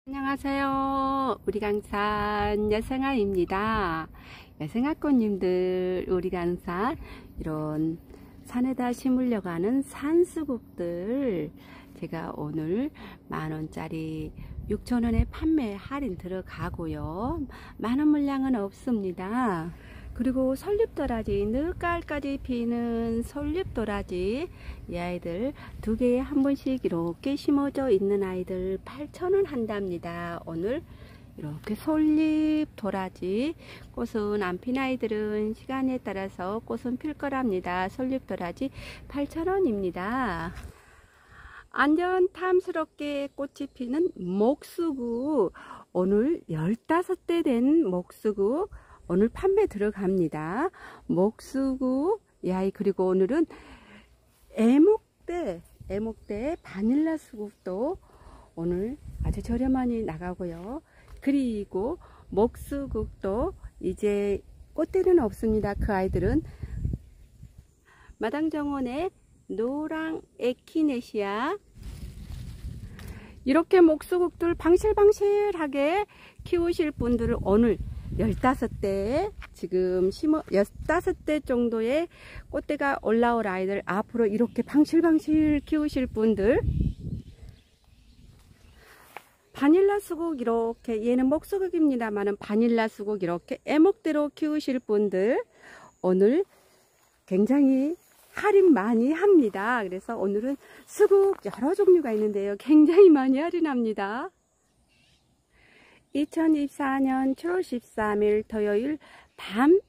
안녕하세요. 우리 강산 여생아입니다. 여생아꽃님들, 우리 강산 이런 산에다 심으려고 하는 산수국들 제가 오늘 만원짜리 6,000원에 판매 할인 들어가고요. 많은 물량은 없습니다. 그리고 솔잎도라지, 늦가을까지 피는 솔잎도라지, 이 아이들 두 개에 한 번씩 이렇게 심어져 있는 아이들 8,000원 한답니다. 오늘 이렇게 솔잎도라지, 꽃은 안 핀 아이들은 시간에 따라서 꽃은 필 거랍니다. 솔잎도라지 8,000원입니다. 안전 탐스럽게 꽃이 피는 목수국, 오늘 15대 된 목수국 오늘 판매 들어갑니다. 목수국 이 아이, 그리고 오늘은 애목대 바닐라 수국도 오늘 아주 저렴하게 나가고요. 그리고 목수국도 이제 꽃대는 없습니다. 그 아이들은 마당정원의 노랑 에키네시아, 이렇게 목수국들 방실방실하게 키우실 분들은 오늘 15대, 지금 15대 정도의 꽃대가 올라올 아이들, 앞으로 이렇게 방실방실 키우실 분들, 바닐라 수국, 이렇게 얘는 목수국입니다만은 바닐라 수국 이렇게 애목대로 키우실 분들 오늘 굉장히 할인 많이 합니다. 그래서 오늘은 수국 여러 종류가 있는데요, 굉장히 많이 할인합니다. 2024년 7월 13일 토요일 밤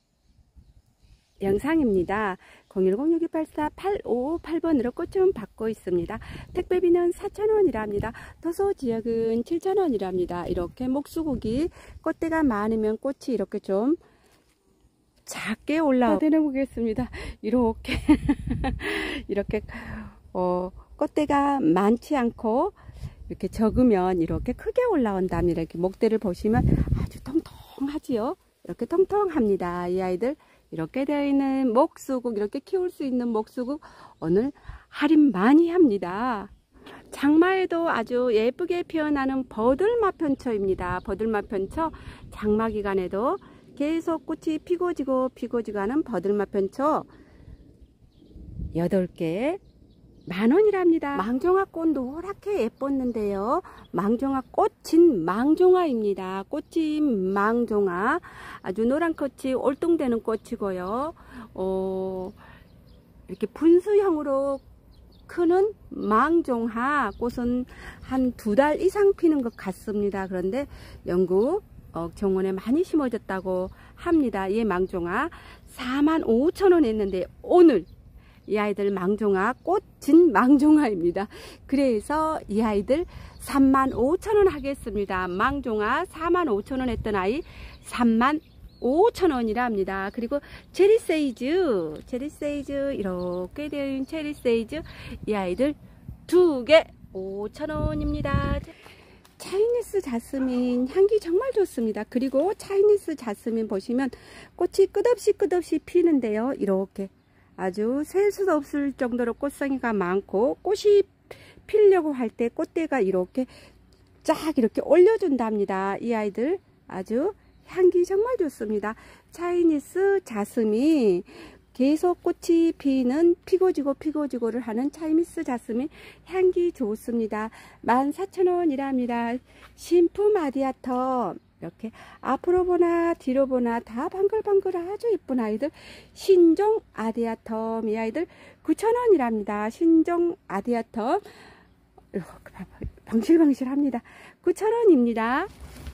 영상입니다. 010-6284-8558번으로 꽃좀 받고 있습니다. 택배비는 4,000원이랍니다. 도서 지역은 7,000원이랍니다. 이렇게 목수국이 꽃대가 많으면 꽃이 이렇게 좀 작게 올라오게 보겠습니다. 이렇게 이렇게 꽃대가 많지 않고 이렇게 적으면 이렇게 크게 올라온답니다. 이렇게 목대를 보시면 아주 통통하지요. 이렇게 통통합니다. 이 아이들 이렇게 되어 있는 목수국, 이렇게 키울 수 있는 목수국 오늘 할인 많이 합니다. 장마에도 아주 예쁘게 피어나는 버들마편초입니다. 버들마편초 장마 기간에도 계속 꽃이 피고 지고 하는 버들마편초 8개 만원이랍니다. 망종아 꽃 노랗게 예뻤는데요. 망종아 꽃인 망종아입니다. 꽃인 망종아, 아주 노란 꽃이 올동되는 꽃이고요. 이렇게 분수형으로 크는 망종아 꽃은 한 2달 이상 피는 것 같습니다. 그런데 영국 정원에 많이 심어졌다고 합니다. 이 망종아 45,000원 했는데 오늘 이 아이들 망종아, 꽃진 망종아입니다. 그래서 이 아이들 35,000원 하겠습니다. 망종아 45,000원 했던 아이 35,000원이랍니다. 그리고 체리세이즈 이렇게 되어 있는 체리세이즈, 이 아이들 2개 5,000원입니다. 차이니스 자스민 향기 정말 좋습니다. 그리고 차이니스 자스민 보시면 꽃이 끝없이 피는데요. 이렇게 아주 셀 수도 없을 정도로 꽃송이가 많고, 꽃이 피려고 할 때 꽃대가 이렇게 쫙 이렇게 올려준답니다. 이 아이들 아주 향기 정말 좋습니다. 차이니스 자스민, 계속 꽃이 피는 피고지고를 하는 차이니스 자스민 향기 좋습니다. 14,000원이랍니다. 신품 아디아텀, 이렇게 앞으로 보나 뒤로 보나 다 방글방글 아주 예쁜 아이들, 신종 아디아텀, 이 아이들 9,000원이랍니다. 신종 아디아텀 이렇게 방실방실합니다. 9,000원입니다.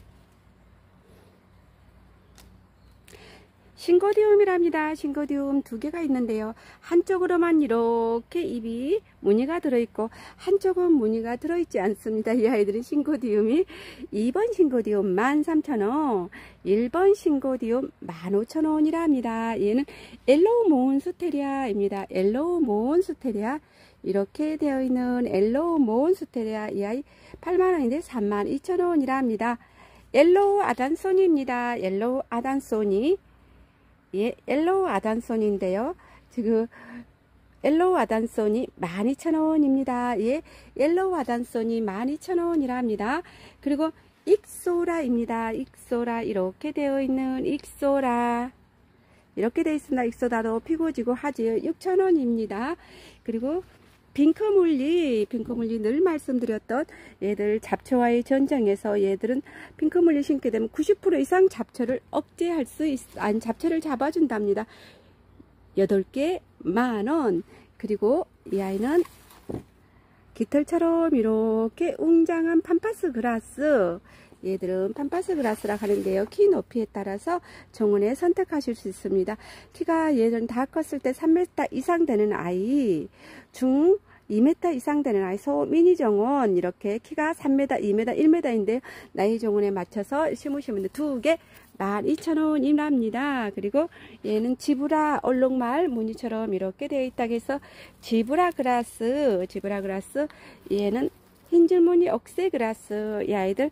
싱고디움이랍니다. 싱고디움 2개가 있는데요. 한쪽으로만 이렇게 잎이 무늬가 들어있고 한쪽은 무늬가 들어있지 않습니다. 이 아이들은 싱고디움이 2번 싱고디움 13,000원, 1번 싱고디움 15,000원이랍니다. 얘는 옐로우 몬스테리아입니다. 옐로우 몬스테리아, 이렇게 되어 있는 옐로우 몬스테리아, 이 아이 8만원인데 32,000원이랍니다. 옐로우 아단소니입니다. 옐로우 아단소니, 예, 옐로우 아단손인데요. 지금 옐로우 아단손이 12,000원입니다. 예, 옐로우 아단손이 12,000원이라 합니다. 그리고 익소라입니다. 익소라, 이렇게 되어 있는 익소라, 이렇게 되어 있습니다. 익소라도 피고지고 하지요. 6,000원입니다. 그리고 핑크물리 늘 말씀드렸던 얘들 잡초와의 전쟁에서 얘들은 핑크물리 신게 되면 90% 이상 잡초를 억제할 수 아니 잡초를 잡아준답니다. 8개 만원. 그리고 이 아이는 깃털처럼 이렇게 웅장한 팜파스 그라스, 얘들은 팜파스 그라스라 하는데요. 키 높이에 따라서 정원에 선택하실 수 있습니다. 키가 얘들은 다 컸을 때 3m 이상 되는 아이, 중 2m 이상 되는 아이, 소 미니 정원, 이렇게 키가 3m, 2m, 1m인데 나이 정원에 맞춰서 심으시면 2개 12,000원이랍니다. 그리고 얘는 지브라 얼룩말 무늬처럼 이렇게 되어 있다고 해서 지브라 그라스, 얘는 흰줄무늬 억새 그라스, 이 아이들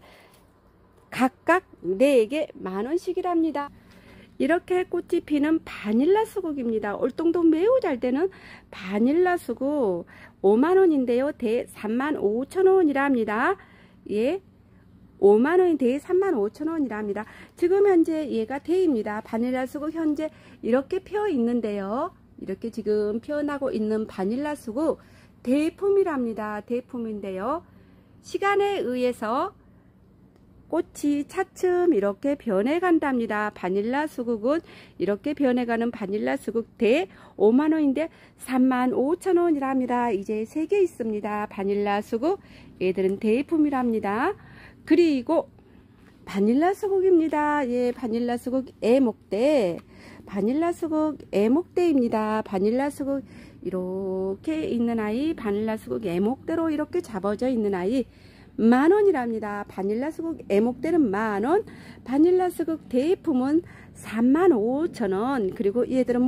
각각 4개 만원씩이랍니다. 이렇게 꽃이 피는 바닐라 수국입니다. 올동도 매우 잘 되는 바닐라 수국 5만원인데요. 대 35,000원이랍니다. 예, 5만원이 대에 35,000원이랍니다. 지금 현재 얘가 대입니다. 바닐라 수국 현재 이렇게 피어 있는데요. 이렇게 지금 피어나고 있는 바닐라 수국 대품이랍니다. 대품인데요. 시간에 의해서 꽃이 차츰 이렇게 변해간답니다. 바닐라 수국은 이렇게 변해가는 바닐라 수국 대 5만원인데 35,000원이랍니다. 이제 3개 있습니다. 바닐라 수국, 얘들은 대품이랍니다. 그리고 바닐라 수국입니다. 예, 바닐라 수국 애목대, 바닐라 수국 애목대입니다. 바닐라 수국 이렇게 있는 아이, 바닐라 수국 애목대로 이렇게 잡아져 있는 아이 만원이랍니다. 바닐라 수국 애목대는 만원, 바닐라 수국 대품은 35,000원. 그리고 얘들은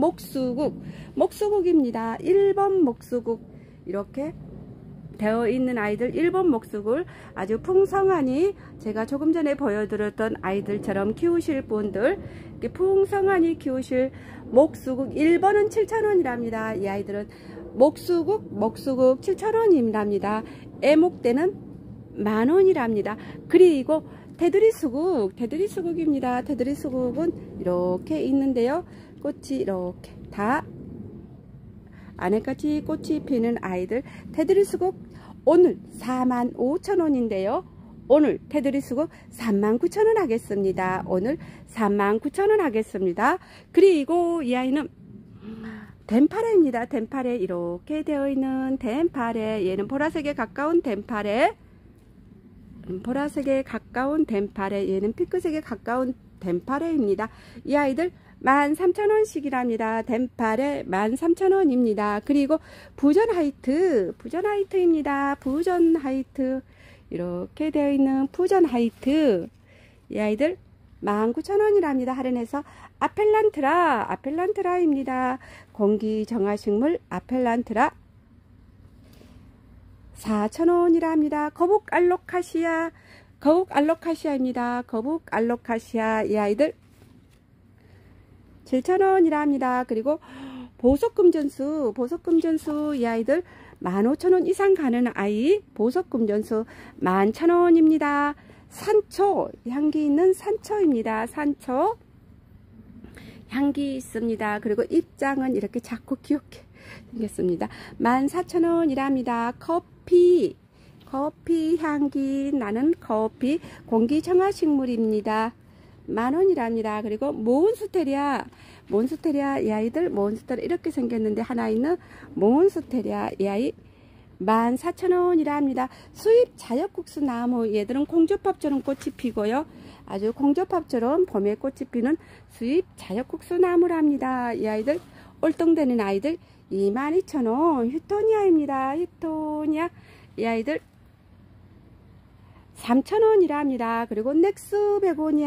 목수국입니다. 1번 목수국, 이렇게 되어 있는 아이들 1번 목수국을 아주 풍성하니, 제가 조금 전에 보여드렸던 아이들처럼 키우실 분들, 이렇게 풍성하니 키우실 목수국 1번은 7,000원이랍니다. 이 아이들은 목수국 7,000원이랍니다. 애목대는 만원이랍니다. 그리고 테두리 수국입니다. 테두리 수국은 이렇게 있는데요. 꽃이 이렇게 다 안에까지 꽃이 피는 아이들 테두리 수국 오늘 45,000원인데요. 오늘 테두리 수국 39,000원 하겠습니다. 오늘 39,000원 하겠습니다. 그리고 이 아이는 덴파레입니다. 덴파레, 이렇게 되어 있는 덴파레, 얘는 보라색에 가까운 덴파레, 얘는 핑크색에 가까운 덴파레입니다. 이 아이들 13,000원씩이랍니다. 덴파레 13,000원입니다. 그리고 부전 하이트입니다. 부전 하이트, 이렇게 되어 있는 부전 하이트, 이 아이들 19,000원이랍니다. 할인해서 아펠란트라입니다. 공기정화식물 아펠란트라 4,000원이랍니다. 거북 알로카시아입니다. 거북 알로카시아, 이 아이들 7,000원이랍니다. 그리고 보석금전수, 이 아이들 15,000원 이상 가는 아이, 보석금전수 11,000원입니다. 산초, 향기 있는 산초입니다. 산초 향기 있습니다. 그리고 입장은 이렇게 작고 귀엽게 생겼습니다. 14,000원이랍니다. 커피 향기 나는 커피, 공기정화식물입니다. 만원이랍니다. 그리고 몬스테리아, 이 아이들 몬스테리아 이렇게 생겼는데 하나 있는 몬스테리아, 이 아이 14,000원이랍니다. 수입 자엽국수 나무, 얘들은 공주밥처럼 꽃이 피고요. 아주 공주밥처럼 봄에 꽃이 피는 수입 자엽국수 나무랍니다. 이 아이들 올동되는 아이들 22,000원. 휴토니아입니다. 휴토니아, 이 아이들 3,000원이랍니다. 그리고 넥스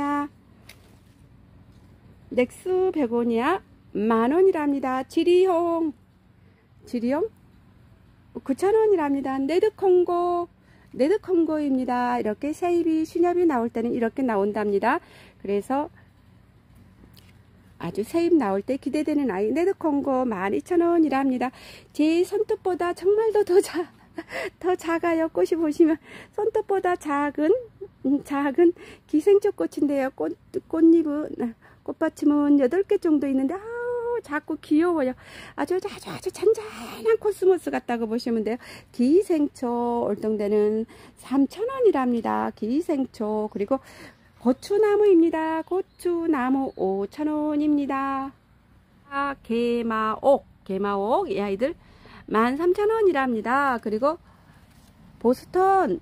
베고니아 만원이랍니다. 지리용 9,000원이랍니다. 네드콩고입니다. 이렇게 쉐입이, 신엽이 나올 때는 이렇게 나온답니다. 그래서 아주 새잎 나올 때 기대되는 아이. 레드콩고 12,000원이랍니다. 제 손톱보다 정말도 더 작아요. 꽃이 보시면 손톱보다 작은 기생초 꽃인데요. 꽃잎은 꽃받침은 8개 정도 있는데 작고 귀여워요. 아주 잔잔한 코스모스 같다고 보시면 돼요. 기생초 올동대는 3,000원이랍니다. 기생초. 그리고 고추나무입니다. 고추나무 5,000원입니다. 개마옥 이 아이들 13,000원이랍니다. 그리고 보스턴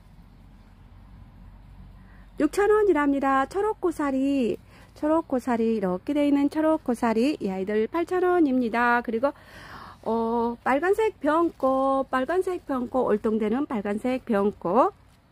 6,000원이랍니다. 초록고사리 이렇게 되어 있는 초록고사리 이 아이들 8,000원입니다. 그리고 빨간색 병꽃 올동대는 빨간색 병꽃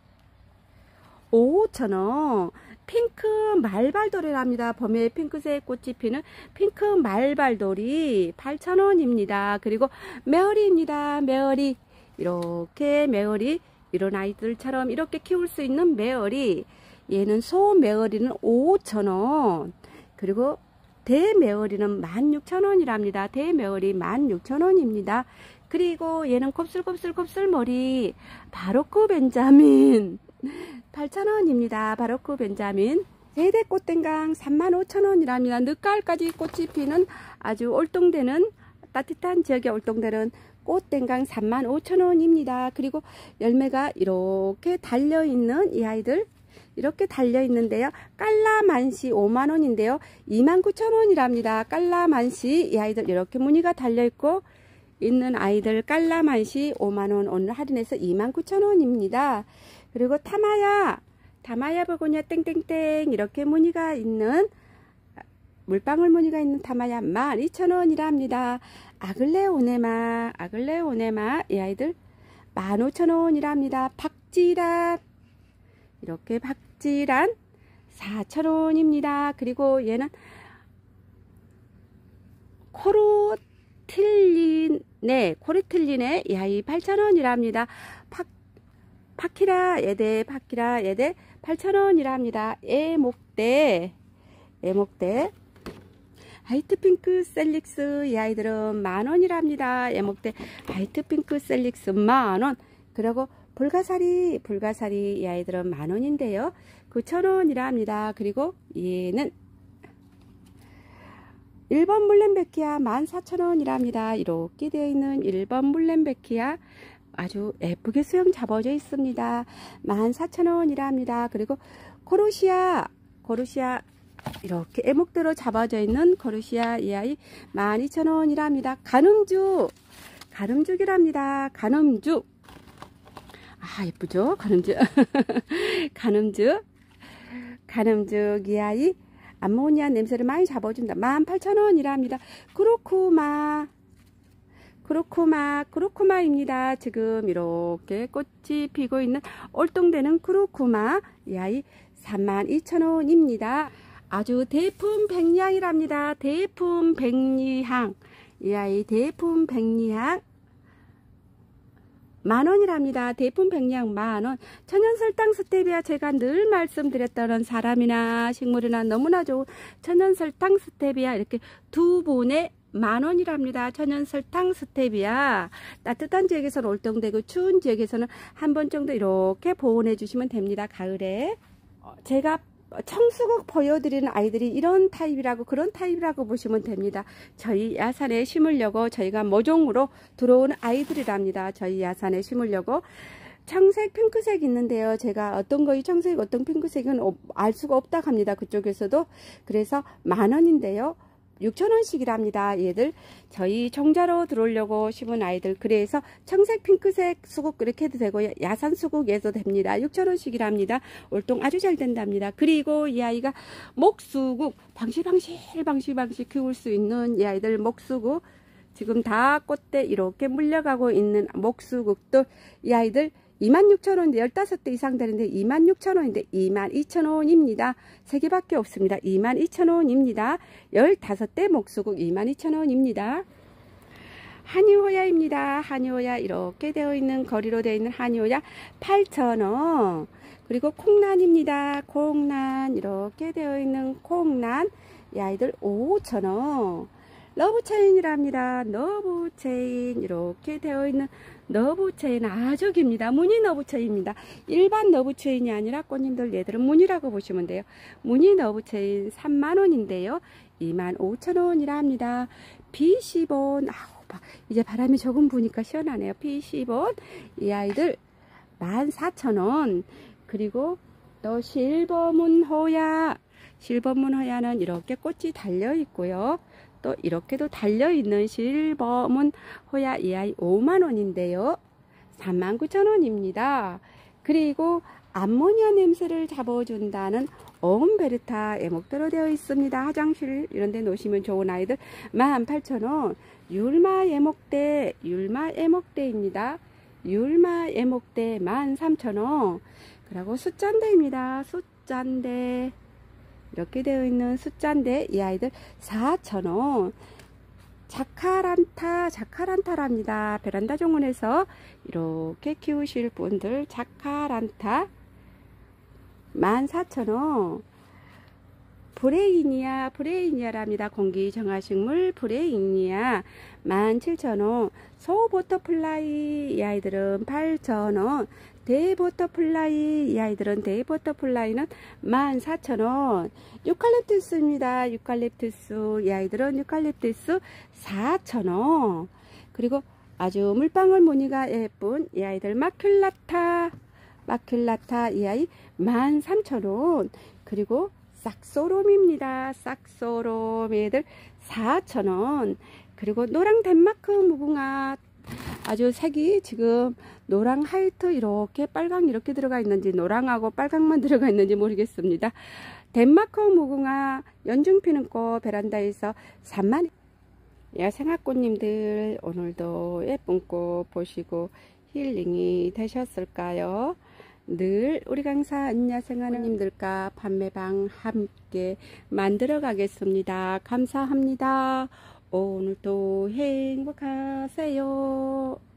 5,000원. 핑크 말발돌이랍니다. 봄에 핑크색 꽃이 피는 핑크 말발돌이 8,000원입니다. 그리고 메어리입니다. 메어리 이렇게 메어리 이런 아이들처럼 이렇게 키울 수 있는 메어리. 얘는 소메어리는 5,000원. 그리고 대메어리는 16,000원이랍니다. 대메어리 16,000원입니다. 그리고 얘는 곱슬곱슬곱슬머리 바로크 벤자민 8,000원입니다. 바로크 벤자민. 세대 꽃땡강 35,000원이랍니다. 늦가을까지 꽃이 피는 아주 올동되는 따뜻한 지역에 올동되는 꽃땡강 35,000원입니다. 그리고 열매가 이렇게 달려있는 이 아이들 이렇게 달려있는데요. 깔라만시 5만원인데요. 29,000원이랍니다. 깔라만시 이 아이들 이렇게 무늬가 달려있고 있는 아이들 깔라만시 5만원 오늘 할인해서 29,000원입니다. 그리고 타마야 베고니아 땡땡땡 이렇게 무늬가 있는 물방울 무늬가 있는 타마야 12,000원이랍니다. 아글레오네마 이 아이들 15,000원이랍니다. 박지란 이렇게 박지란 4,000원입니다. 그리고 얘는 코르틸린의 이 아이 8,000원이랍니다. 파키라 얘대 8,000원이랍니다. 애목대 화이트핑크 셀릭스 이 아이들은 만원이랍니다. 애목대 화이트핑크 셀릭스 만원. 그리고 불가사리 이 아이들은 만원인데요. 9,000원이랍니다. 그리고 얘는 1번 물렘베키아 14,000원이랍니다. 이렇게 되어 있는 1번 물렘베키아 아주 예쁘게 수영 잡아져 있습니다. 14,000원이랍니다. 그리고 코르시아 이렇게 애목대로 잡아져 있는 코르시아 이 아이 12,000원이랍니다. 가늠죽이랍니다. 가늠죽 예쁘죠? 가늠죽 이 아이 암모니아 냄새를 많이 잡아준다. 18,000원이랍니다. 크로코마입니다. 지금 이렇게 꽃이 피고 있는 올동되는 크로코마 이 아이 32,000원입니다. 아주 대품 백리향이랍니다. 대품 백리향 이 아이 대품 백리향 만원이랍니다. 대품 백리향 만원. 천연설탕 스테비아 제가 늘 말씀드렸던 사람이나 식물이나 너무나 좋은 천연설탕 스테비아 이렇게 두 분에 만원이랍니다. 천연설탕 스테비아 따뜻한 지역에서는 올동되고 추운 지역에서는 한 번 정도 이렇게 보온해 주시면 됩니다. 가을에 제가 청수국 보여드리는 아이들이 이런 타입이라고 그런 타입이라고 보시면 됩니다. 저희 야산에 심으려고 저희가 모종으로 들어온 아이들이랍니다. 저희 야산에 심으려고 청색 핑크색 있는데요. 제가 어떤 거이 청색 어떤 핑크색은 알 수가 없다 합니다. 그쪽에서도. 그래서 만원인데요. 6,000원씩이랍니다. 얘들 저희 종자로 들어오려고 심은 아이들. 그래서 청색 핑크색 수국 그렇게 해도 되고 야산 수국에도 됩니다. 6,000원씩이랍니다. 올동 아주 잘 된답니다. 그리고 이 아이가 목수국 방실방실 키울 수 있는 이 아이들 목수국 지금 다 꽃대 이렇게 물려가고 있는 목수국도 이 아이들 26,000원인데 15대 이상 되는데 26,000원인데 22,000원입니다. 3개밖에 없습니다. 22,000원입니다. 15대 목수국 22,000원입니다. 한이호야입니다. 한이호야 이렇게 되어 있는 거리로 되어 있는 한이호야 8,000원. 그리고 콩란입니다. 콩란 이렇게 되어 있는 콩란 이 아이들 5,000원. 너브체인이랍니다. 너브체인 이렇게 되어 있는 너브체인 아주 깁니다. 무늬 너브체인입니다. 일반 너브체인이 아니라 꽃님들 얘들은 무늬라고 보시면 돼요. 무늬 너브체인 30,000원인데요. 25,000원이랍니다. B10원 이제 바람이 조금 부니까 시원하네요. B10원 이 아이들 14,000원. 그리고 또 실버문 호야. 실버문 호야는 이렇게 꽃이 달려 있고요. 또 이렇게도 달려있는 실버문 호야 이 아이 5만원인데요. 39,000원입니다. 그리고 암모니아 냄새를 잡아준다는 어음베르타 애목대로 되어 있습니다. 화장실 이런 데 놓으시면 좋은 아이들 18,000원. 율마 애목대입니다. 율마 애목대 13,000원. 그리고 숫잔대입니다. 숫잔대 이렇게 되어 있는 숫자인데 이 아이들 4,000원. 자카란타랍니다. 베란다 정원에서 이렇게 키우실 분들 자카란타 14,000원. 브레이니아랍니다. 공기정화식물 브레이니아 17,000원. 소버터플라이 이 아이들은 8,000원. 데이버터플라이 이 아이들은 데이버터플라이는 14,000원. 유칼립투스입니다. 유칼립투스 이 아이들은 유칼립투스 4,000원. 그리고 아주 물방울 무늬가 예쁜 이 아이들 마큘라타 이 아이 13,000원. 그리고 싹소롬입니다. 싹소롬 애들 4,000원. 그리고 노랑 덴마크 무궁화 아주 색이 지금 노랑 하이트 이렇게 빨강 이렇게 들어가 있는지 노랑하고 빨강만 들어가 있는지 모르겠습니다. 덴마크 무궁화 연중 피는 꽃 베란다에서 3만. 야생화꽃님들 오늘도 예쁜 꽃 보시고 힐링이 되셨을까요? 늘 우리 강사 안야생화님들과 판매방 함께 만들어 가겠습니다. 감사합니다. 오늘도 행복하세요.